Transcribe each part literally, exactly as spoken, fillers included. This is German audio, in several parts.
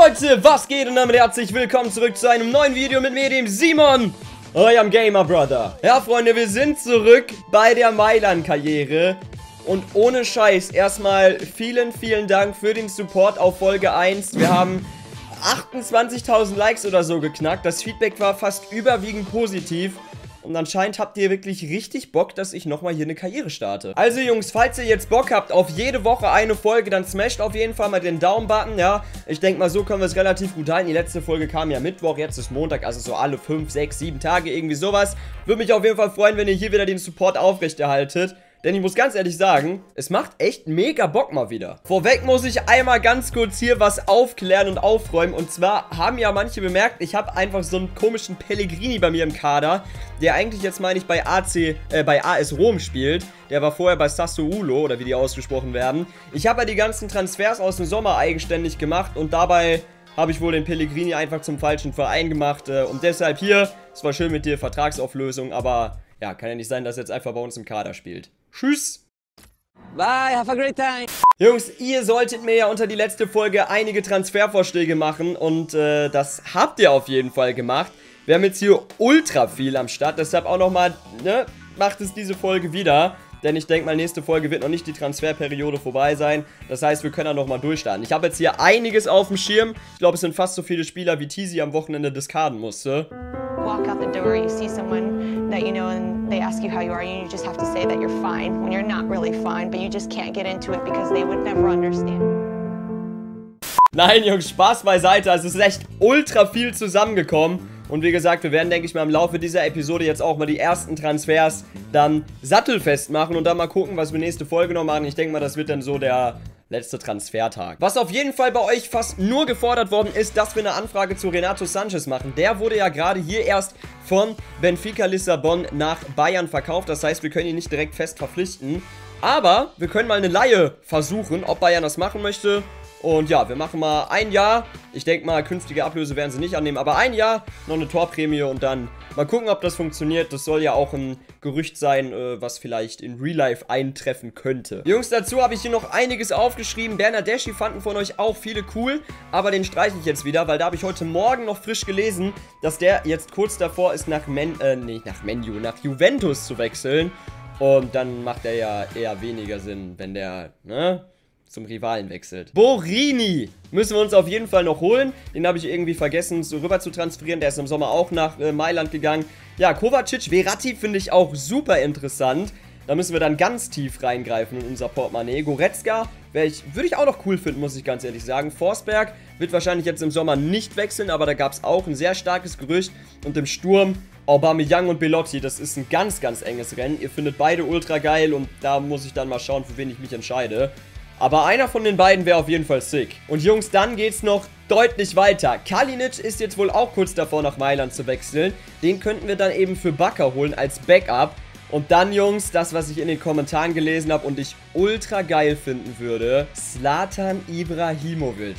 Leute, was geht und damit herzlich willkommen zurück zu einem neuen Video mit mir, dem Simon, eurem Gamer Brother. Ja, Freunde, wir sind zurück bei der Mailand-Karriere und ohne Scheiß erstmal vielen, vielen Dank für den Support auf Folge eins. Wir haben achtundzwanzigtausend Likes oder so geknackt. Das Feedback war fast überwiegend positiv. Und anscheinend habt ihr wirklich richtig Bock, dass ich nochmal hier eine Karriere starte. Also Jungs, falls ihr jetzt Bock habt auf jede Woche eine Folge, dann smasht auf jeden Fall mal den Daumen-Button, ja. Ich denke mal, so können wir es relativ gut halten. Die letzte Folge kam ja Mittwoch, jetzt ist Montag, also so alle fünf, sechs, sieben Tage, irgendwie sowas. Würde mich auf jeden Fall freuen, wenn ihr hier wieder den Support aufrechterhaltet. Denn ich muss ganz ehrlich sagen, es macht echt mega Bock mal wieder. Vorweg muss ich einmal ganz kurz hier was aufklären und aufräumen. Und zwar haben ja manche bemerkt, ich habe einfach so einen komischen Pellegrini bei mir im Kader, der eigentlich jetzt, meine ich, bei A C, äh, bei A S Rom spielt. Der war vorher bei Sassuolo, oder wie die ausgesprochen werden. Ich habe ja die ganzen Transfers aus dem Sommer eigenständig gemacht und dabei habe ich wohl den Pellegrini einfach zum falschen Verein gemacht. Äh, und deshalb hier, es war schön mit dir, Vertragsauflösung, aber ja, kann ja nicht sein, dass er jetzt einfach bei uns im Kader spielt. Tschüss. Bye, have a great time. Jungs, ihr solltet mir ja unter die letzte Folge einige Transfervorschläge machen und äh, das habt ihr auf jeden Fall gemacht. Wir haben jetzt hier ultra viel am Start, deshalb auch nochmal, ne, macht es diese Folge wieder. Denn ich denke mal, nächste Folge wird noch nicht die Transferperiode vorbei sein. Das heißt, wir können da nochmal durchstarten. Ich habe jetzt hier einiges auf dem Schirm. Ich glaube, es sind fast so viele Spieler, wie Tizi am Wochenende discarden musste. Walk out the door, you see someone that you know and they ask you how you are, and you just have to say that you're fine when you're not really fine, but you just can't get into it because they would never understand. Nein, Jungs, Spaß beiseite. Es ist echt ultra viel zusammengekommen. Und wie gesagt, wir werden, denke ich mal, im Laufe dieser Episode jetzt auch mal die ersten Transfers dann sattelfest machen und dann mal gucken, was wir nächste Folge noch machen. Ich denke mal, das wird dann so der letzte Transfertag. Was auf jeden Fall bei euch fast nur gefordert worden ist, dass wir eine Anfrage zu Renato Sanches machen. Der wurde ja gerade hier erst von Benfica Lissabon nach Bayern verkauft. Das heißt, wir können ihn nicht direkt fest verpflichten. Aber wir können mal eine Leihe versuchen, ob Bayern das machen möchte. Und ja, wir machen mal ein Jahr. Ich denke mal, künftige Ablöse werden sie nicht annehmen. Aber ein Jahr, noch eine Torprämie und dann mal gucken, ob das funktioniert. Das soll ja auch ein Gerücht sein, äh, was vielleicht in Real Life eintreffen könnte. Jungs, dazu habe ich hier noch einiges aufgeschrieben. Bernardeschi fanden von euch auch viele cool. Aber den streiche ich jetzt wieder, weil da habe ich heute Morgen noch frisch gelesen, dass der jetzt kurz davor ist, nach Men, äh, nee, nach Menu, nach Juventus zu wechseln. Und dann macht er ja eher weniger Sinn, wenn der, ne, zum Rivalen wechselt. Borini müssen wir uns auf jeden Fall noch holen. Den habe ich irgendwie vergessen, so rüber zu transferieren. Der ist im Sommer auch nach äh, Mailand gegangen. Ja, Kovacic, Verratti finde ich auch super interessant. Da müssen wir dann ganz tief reingreifen in unser Portemonnaie. Goretzka ich, würde ich auch noch cool finden, muss ich ganz ehrlich sagen. Forsberg wird wahrscheinlich jetzt im Sommer nicht wechseln, aber da gab es auch ein sehr starkes Gerücht. Und im Sturm Aubameyang und Belotti, das ist ein ganz, ganz enges Rennen. Ihr findet beide ultra geil und da muss ich dann mal schauen, für wen ich mich entscheide. Aber einer von den beiden wäre auf jeden Fall sick. Und Jungs, dann geht's noch deutlich weiter. Kalinic ist jetzt wohl auch kurz davor, nach Mailand zu wechseln. Den könnten wir dann eben für Bakker holen als Backup. Und dann, Jungs, das, was ich in den Kommentaren gelesen habe und ich ultra geil finden würde: Zlatan Ibrahimovic.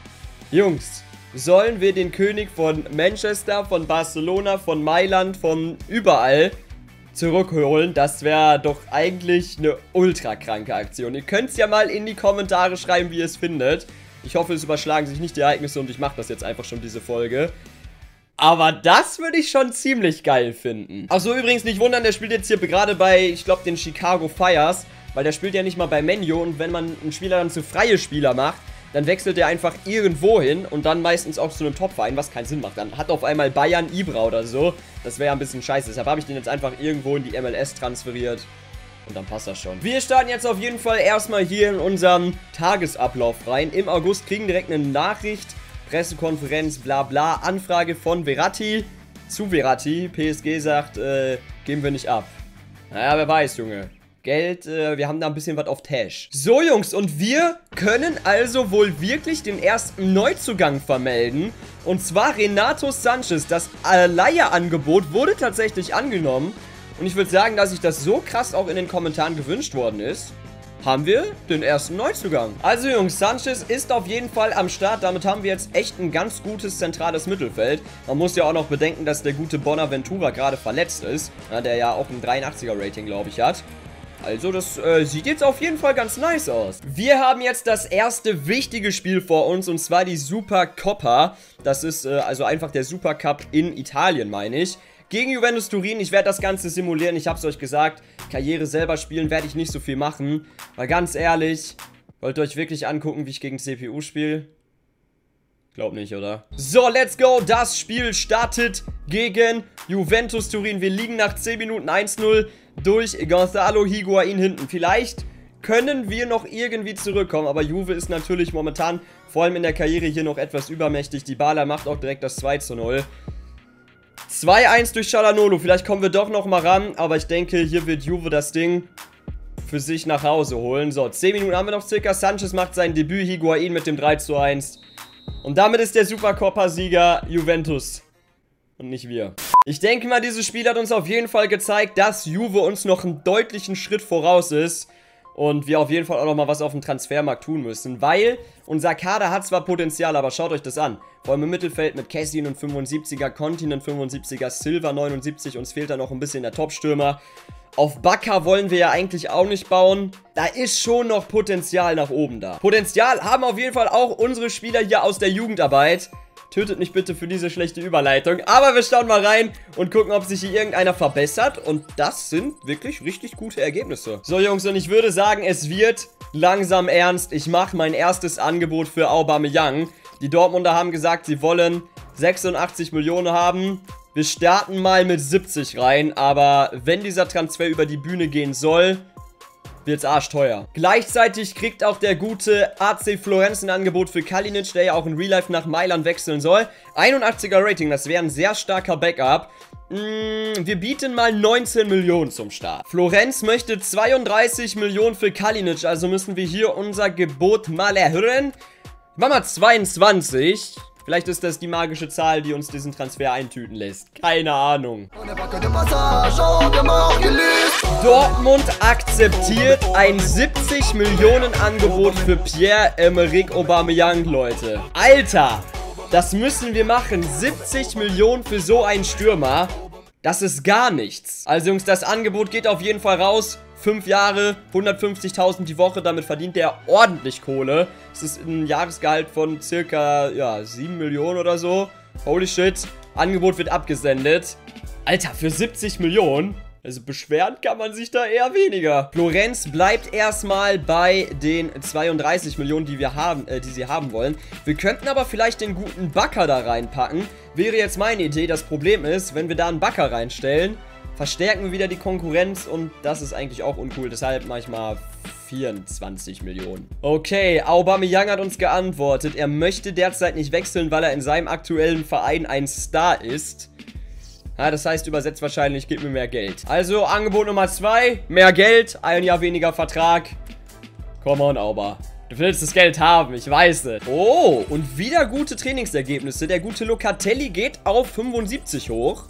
Jungs, sollen wir den König von Manchester, von Barcelona, von Mailand, von überall zurückholen? Das wäre doch eigentlich eine ultra kranke Aktion. Ihr könnt es ja mal in die Kommentare schreiben, wie ihr es findet. Ich hoffe, es überschlagen sich nicht die Ereignisse und ich mache das jetzt einfach schon, diese Folge. Aber das würde ich schon ziemlich geil finden. Achso, übrigens nicht wundern, der spielt jetzt hier gerade bei, ich glaube, den Chicago Fires, weil der spielt ja nicht mal bei Menu und wenn man einen Spieler dann zu freie Spieler macht, dann wechselt er einfach irgendwo hin und dann meistens auch zu einem Top-Verein, was keinen Sinn macht. Dann hat auf einmal Bayern Ibra oder so. Das wäre ja ein bisschen scheiße. Deshalb habe ich den jetzt einfach irgendwo in die M L S transferiert. Und dann passt das schon. Wir starten jetzt auf jeden Fall erstmal hier in unseren Tagesablauf rein. Im August kriegen direkt eine Nachricht, Pressekonferenz, bla bla, Anfrage von Verratti zu Verratti. P S G sagt, äh, geben wir nicht ab. Naja, wer weiß, Junge. Geld, äh, wir haben da ein bisschen was auf Tash. So, Jungs, und wir können also wohl wirklich den ersten Neuzugang vermelden. Und zwar Renato Sanches. Das Leihe-Angebot wurde tatsächlich angenommen. Und ich würde sagen, dass sich das so krass auch in den Kommentaren gewünscht worden ist, haben wir den ersten Neuzugang. Also, Jungs, Sanches ist auf jeden Fall am Start. Damit haben wir jetzt echt ein ganz gutes zentrales Mittelfeld. Man muss ja auch noch bedenken, dass der gute Bonaventura gerade verletzt ist. Ja, der ja auch ein dreiundachtziger Rating, glaube ich, hat. Also das äh, sieht jetzt auf jeden Fall ganz nice aus. Wir haben jetzt das erste wichtige Spiel vor uns, und zwar die Supercoppa. Das ist äh, also einfach der Supercup in Italien, meine ich. Gegen Juventus Turin. Ich werde das Ganze simulieren. Ich habe es euch gesagt, Karriere selber spielen werde ich nicht so viel machen. Weil ganz ehrlich, wollt ihr euch wirklich angucken, wie ich gegen C P U spiele? Glaub nicht, oder? So, let's go. Das Spiel startet gegen Juventus Turin. Wir liegen nach zehn Minuten eins null durch Gonzalo Higuain hinten. Vielleicht können wir noch irgendwie zurückkommen, aber Juve ist natürlich momentan, vor allem in der Karriere, hier noch etwas übermächtig. Dybala macht auch direkt das zwei zu null. zwei eins durch Çalhanoğlu. Vielleicht kommen wir doch noch mal ran, aber ich denke, hier wird Juve das Ding für sich nach Hause holen. So, zehn Minuten haben wir noch circa. Sanchez macht sein Debüt, Higuain mit dem drei zu eins. Und damit ist der Supercoppa-Sieger Juventus und nicht wir. Ich denke mal, dieses Spiel hat uns auf jeden Fall gezeigt, dass Juve uns noch einen deutlichen Schritt voraus ist. Und wir auf jeden Fall auch noch mal was auf dem Transfermarkt tun müssen. Weil unser Kader hat zwar Potenzial, aber schaut euch das an. Vor allem im Mittelfeld mit Kessie einen fünfundsiebziger, Conti einen fünfundsiebziger, Silva neunundsiebzig. Uns fehlt da noch ein bisschen der Topstürmer. Auf Bakker wollen wir ja eigentlich auch nicht bauen. Da ist schon noch Potenzial nach oben da. Potenzial haben auf jeden Fall auch unsere Spieler hier aus der Jugendarbeit. Tötet mich bitte für diese schlechte Überleitung. Aber wir schauen mal rein und gucken, ob sich hier irgendeiner verbessert. Und das sind wirklich richtig gute Ergebnisse. So, Jungs, und ich würde sagen, es wird langsam ernst. Ich mache mein erstes Angebot für Aubameyang. Die Dortmunder haben gesagt, sie wollen sechsundachtzig Millionen haben. Wir starten mal mit siebzig rein, aber wenn dieser Transfer über die Bühne gehen soll, wird's arschteuer. Gleichzeitig kriegt auch der gute A C Florenz ein Angebot für Kalinic, der ja auch in Real Life nach Mailand wechseln soll. einundachtziger Rating, das wäre ein sehr starker Backup. Mm, wir bieten mal neunzehn Millionen zum Start. Florenz möchte zweiunddreißig Millionen für Kalinic, also müssen wir hier unser Gebot mal erhöhen. Machen wir zweiundzwanzig. Vielleicht ist das die magische Zahl, die uns diesen Transfer eintüten lässt. Keine Ahnung. Dortmund akzeptiert ein siebzig Millionen Angebot für Pierre-Emerick Aubameyang, Leute. Alter, das müssen wir machen. siebzig Millionen für so einen Stürmer. Das ist gar nichts. Also Jungs, das Angebot geht auf jeden Fall raus. Fünf Jahre, hundertfünfzigtausend die Woche, damit verdient der ordentlich Kohle. Das ist ein Jahresgehalt von circa, ja, sieben Millionen oder so. Holy shit. Angebot wird abgesendet. Alter, für siebzig Millionen? Also beschweren kann man sich da eher weniger. Florenz bleibt erstmal bei den zweiunddreißig Millionen, die wir haben, äh, die sie haben wollen. Wir könnten aber vielleicht den guten Bakker da reinpacken. Wäre jetzt meine Idee. Das Problem ist, wenn wir da einen Bakker reinstellen, verstärken wir wieder die Konkurrenz und das ist eigentlich auch uncool. Deshalb mache ich mal vierundzwanzig Millionen. Okay, Aubameyang hat uns geantwortet. Er möchte derzeit nicht wechseln, weil er in seinem aktuellen Verein ein Star ist. Ja, das heißt übersetzt wahrscheinlich, gib mir mehr Geld. Also, Angebot Nummer zwei, mehr Geld, ein Jahr weniger Vertrag. Come on, Auba. Du willst das Geld haben, ich weiß es. Oh, und wieder gute Trainingsergebnisse. Der gute Locatelli geht auf fünfundsiebzig hoch.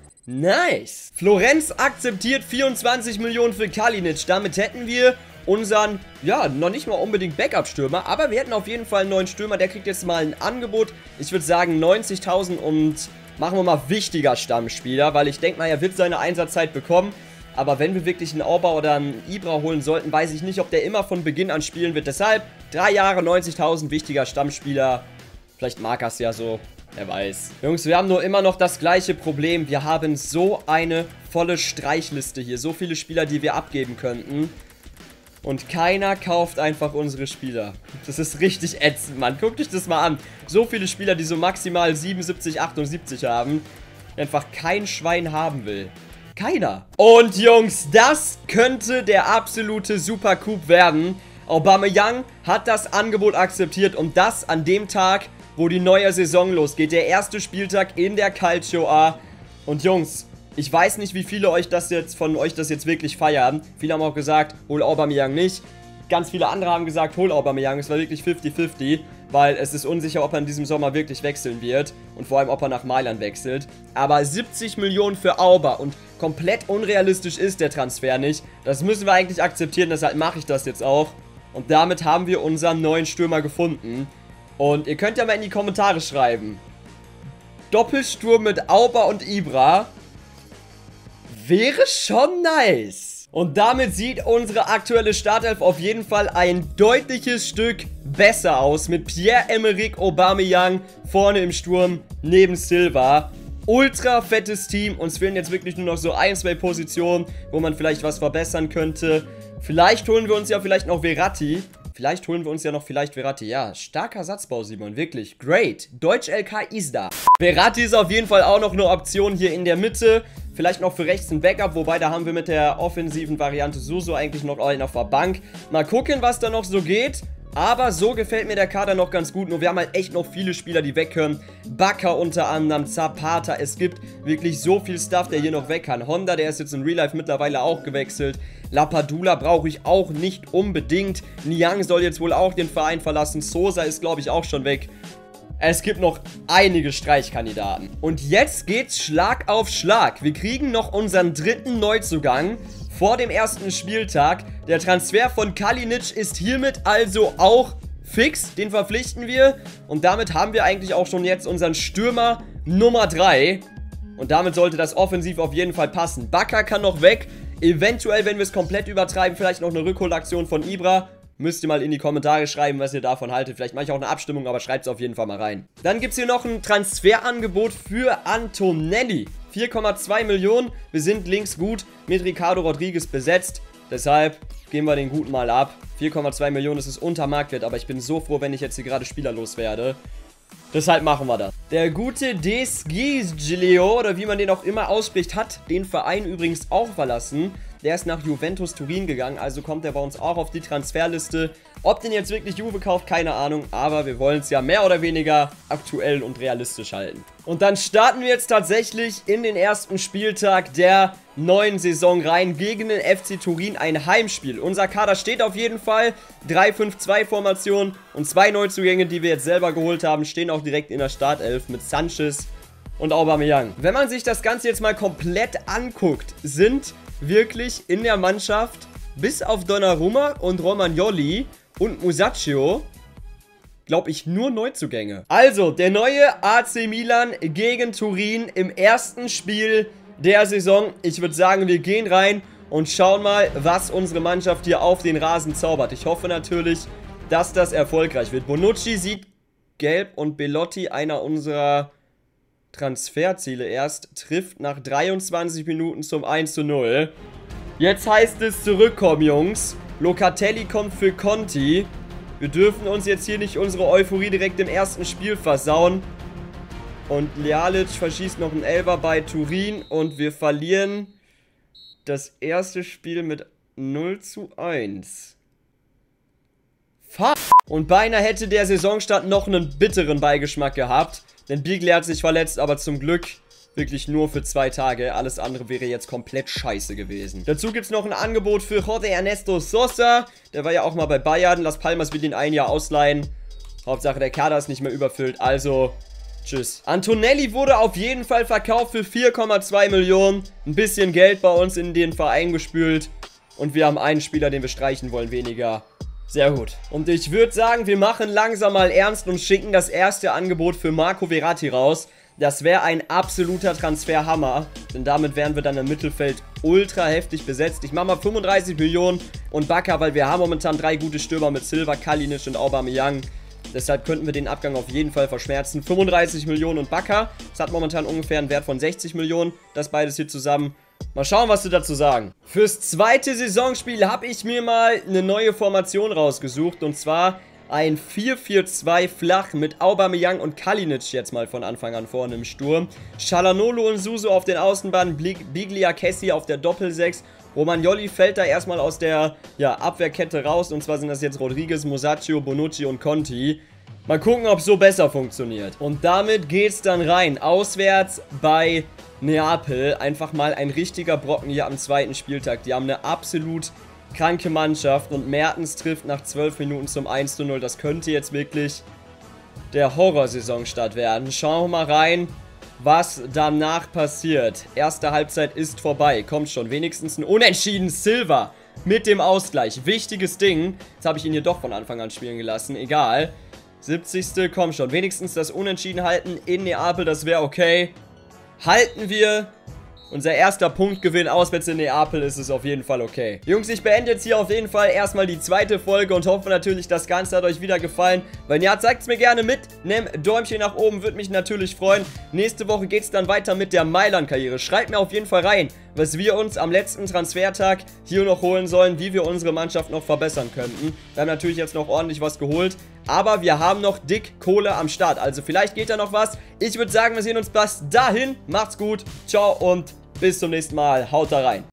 Nice. Florenz akzeptiert vierundzwanzig Millionen für Kalinic. Damit hätten wir unseren, ja, noch nicht mal unbedingt Backup-Stürmer, aber wir hätten auf jeden Fall einen neuen Stürmer. Der kriegt jetzt mal ein Angebot. Ich würde sagen neunzigtausend und machen wir mal wichtiger Stammspieler, weil ich denke mal, er wird seine Einsatzzeit bekommen. Aber wenn wir wirklich einen Auba oder einen Ibra holen sollten, weiß ich nicht, ob der immer von Beginn an spielen wird. Deshalb drei Jahre, neunzigtausend, wichtiger Stammspieler. Vielleicht mag er es ja so. Wer weiß. Jungs, wir haben nur immer noch das gleiche Problem. Wir haben so eine volle Streichliste hier. So viele Spieler, die wir abgeben könnten. Und keiner kauft einfach unsere Spieler. Das ist richtig ätzend, Mann. Guckt euch das mal an. So viele Spieler, die so maximal siebenundsiebzig, achtundsiebzig haben. Einfach kein Schwein haben will. Keiner. Und Jungs, das könnte der absolute Supercoup werden. Aubameyang hat das Angebot akzeptiert und das an dem Tag, wo die neue Saison losgeht. Der erste Spieltag in der Calcio A. Und Jungs, ich weiß nicht, wie viele euch das jetzt von euch das jetzt wirklich feiern. Viele haben auch gesagt, hol Aubameyang nicht. Ganz viele andere haben gesagt, hol Aubameyang. Es war wirklich fifty fifty, weil es ist unsicher, ob er in diesem Sommer wirklich wechseln wird. Und vor allem, ob er nach Mailand wechselt. Aber siebzig Millionen für Auba und komplett unrealistisch ist der Transfer nicht. Das müssen wir eigentlich akzeptieren, deshalb mache ich das jetzt auch. Und damit haben wir unseren neuen Stürmer gefunden. Und ihr könnt ja mal in die Kommentare schreiben. Doppelsturm mit Auba und Ibra wäre schon nice. Und damit sieht unsere aktuelle Startelf auf jeden Fall ein deutliches Stück besser aus. Mit Pierre-Emerick Aubameyang vorne im Sturm neben Silva. Ultra fettes Team. Uns fehlen jetzt wirklich nur noch so ein, zwei Positionen, wo man vielleicht was verbessern könnte. Vielleicht holen wir uns ja vielleicht noch Verratti. Vielleicht holen wir uns ja noch vielleicht Verratti. Ja, starker Satzbau, Simon. Wirklich. Great. Deutsch L K ist da. Verratti ist auf jeden Fall auch noch eine Option hier in der Mitte. Vielleicht noch für rechts ein Backup. Wobei, da haben wir mit der offensiven Variante Suso eigentlich noch einen auf der Bank. Mal gucken, was da noch so geht. Aber so gefällt mir der Kader noch ganz gut. Nur wir haben halt echt noch viele Spieler, die weg können. Bakker unter anderem, Zapata. Es gibt wirklich so viel Stuff, der hier noch weg kann. Honda, der ist jetzt in Real Life mittlerweile auch gewechselt. Lapadula brauche ich auch nicht unbedingt. Niang soll jetzt wohl auch den Verein verlassen. Sosa ist, glaube ich, auch schon weg. Es gibt noch einige Streichkandidaten. Und jetzt geht's Schlag auf Schlag. Wir kriegen noch unseren dritten Neuzugang vor dem ersten Spieltag. Der Transfer von Kalinic ist hiermit also auch fix. Den verpflichten wir. Und damit haben wir eigentlich auch schon jetzt unseren Stürmer Nummer drei. Und damit sollte das offensiv auf jeden Fall passen. Bakker kann noch weg. Eventuell, wenn wir es komplett übertreiben, vielleicht noch eine Rückholaktion von Ibra. Müsst ihr mal in die Kommentare schreiben, was ihr davon haltet. Vielleicht mache ich auch eine Abstimmung, aber schreibt es auf jeden Fall mal rein. Dann gibt es hier noch ein Transferangebot für Antonelli. vier Komma zwei Millionen. Wir sind links gut mit Ricardo Rodriguez besetzt. Deshalb gehen wir den guten mal ab. vier Komma zwei Millionen, das ist unter Marktwert, aber ich bin so froh, wenn ich jetzt hier gerade spielerlos werde. Deshalb machen wir das. Der gute Desgilio, oder wie man den auch immer ausspricht, hat den Verein übrigens auch verlassen. Der ist nach Juventus Turin gegangen, also kommt er bei uns auch auf die Transferliste. Ob den jetzt wirklich Juve kauft, keine Ahnung, aber wir wollen es ja mehr oder weniger aktuell und realistisch halten. Und dann starten wir jetzt tatsächlich in den ersten Spieltag der neuen Saison rein gegen den F C Turin, ein Heimspiel. Unser Kader steht auf jeden Fall, drei fünf zwei Formation und zwei Neuzugänge, die wir jetzt selber geholt haben, stehen auch direkt in der Startelf mit Sanchez und Aubameyang. Wenn man sich das Ganze jetzt mal komplett anguckt, sind wirklich in der Mannschaft bis auf Donnarumma und Romagnoli und Musacchio, glaube ich, nur Neuzugänge. Also, der neue A C Milan gegen Turin im ersten Spiel der Saison. Ich würde sagen, wir gehen rein und schauen mal, was unsere Mannschaft hier auf den Rasen zaubert. Ich hoffe natürlich, dass das erfolgreich wird. Bonucci sieht gelb und Belotti, einer unserer Transferziele erst, trifft nach dreiundzwanzig Minuten zum eins zu null. Jetzt heißt es zurückkommen, Jungs. Locatelli kommt für Conti. Wir dürfen uns jetzt hier nicht unsere Euphorie direkt im ersten Spiel versauen. Und Lealic verschießt noch einen Elfer bei Turin. Und wir verlieren das erste Spiel mit null zu eins. Fuck. Und beinahe hätte der Saisonstart noch einen bitteren Beigeschmack gehabt. Denn Biglia hat sich verletzt, aber zum Glück wirklich nur für zwei Tage. Alles andere wäre jetzt komplett scheiße gewesen. Dazu gibt es noch ein Angebot für Jorge Ernesto Sosa. Der war ja auch mal bei Bayern. Las Palmas will ihn ein Jahr ausleihen. Hauptsache der Kader ist nicht mehr überfüllt. Also, tschüss. Antonelli wurde auf jeden Fall verkauft für vier Komma zwei Millionen. Ein bisschen Geld bei uns in den Verein gespült. Und wir haben einen Spieler, den wir streichen wollen, weniger. Sehr gut. Und ich würde sagen, wir machen langsam mal ernst und schicken das erste Angebot für Marco Verratti raus. Das wäre ein absoluter Transferhammer, denn damit wären wir dann im Mittelfeld ultra heftig besetzt. Ich mache mal fünfunddreißig Millionen und Bakker, weil wir haben momentan drei gute Stürmer mit Silva, Kalinic und Aubameyang. Deshalb könnten wir den Abgang auf jeden Fall verschmerzen. fünfunddreißig Millionen und Bakker. Das hat momentan ungefähr einen Wert von sechzig Millionen. Das beides hier zusammen. Mal schauen, was sie dazu sagen. Fürs zweite Saisonspiel habe ich mir mal eine neue Formation rausgesucht. Und zwar ein vier vier zwei flach mit Aubameyang und Kalinic jetzt mal von Anfang an vorne im Sturm. Çalhanoğlu und Suso auf den Außenbahnen, Biglia, Kessie auf der Doppelsechs. Romagnoli fällt da erstmal aus der ja, Abwehrkette raus. Und zwar sind das jetzt Rodriguez, Musacchio, Bonucci und Conti. Mal gucken, ob es so besser funktioniert. Und damit geht's dann rein. Auswärts bei Neapel. Einfach mal ein richtiger Brocken hier am zweiten Spieltag. Die haben eine absolut kranke Mannschaft. Und Mertens trifft nach zwölf Minuten zum eins zu null. Das könnte jetzt wirklich der Horrorsaisonstart werden. Schauen wir mal rein, was danach passiert. Erste Halbzeit ist vorbei. Kommt schon. Wenigstens ein Unentschieden. Silva mit dem Ausgleich. Wichtiges Ding. Jetzt habe ich ihn hier doch von Anfang an spielen gelassen. Egal. siebzigste Komm schon. Wenigstens das Unentschieden halten in Neapel. Das wäre okay. Halten wir. unser erster Punktgewinn auswärts in Neapel ist es auf jeden Fall okay. Jungs, ich beende jetzt hier auf jeden Fall erstmal die zweite Folge und hoffe natürlich, das Ganze hat euch wieder gefallen. Wenn ja, zeigt es mir gerne mit. Nehmt Däumchen nach oben, würde mich natürlich freuen. Nächste Woche geht es dann weiter mit der Mailand-Karriere. Schreibt mir auf jeden Fall rein, was wir uns am letzten Transfertag hier noch holen sollen, wie wir unsere Mannschaft noch verbessern könnten. Wir haben natürlich jetzt noch ordentlich was geholt, aber wir haben noch dick Kohle am Start. Also vielleicht geht da noch was. Ich würde sagen, wir sehen uns bis dahin. Macht's gut. Ciao und bis zum nächsten Mal. Haut da rein.